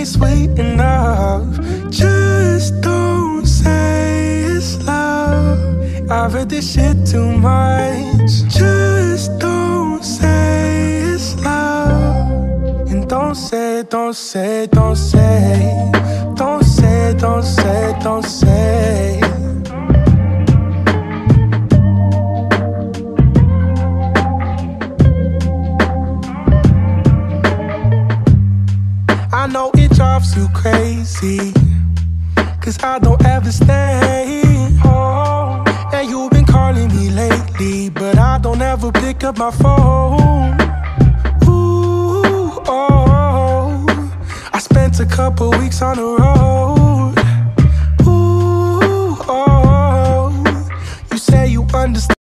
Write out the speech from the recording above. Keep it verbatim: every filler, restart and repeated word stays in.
ain't sweet enough. Just don't say it's love. I've heard this shit too much. Just don't say it's love. And don't say, don't say, don't say. Don't say, don't say, don't say. I know it drives you crazy, cause I don't ever stay home. And you've been calling me lately, but I don't ever pick up my phone. Ooh, oh, I spent a couple weeks on the road. Ooh, oh, you say you understand.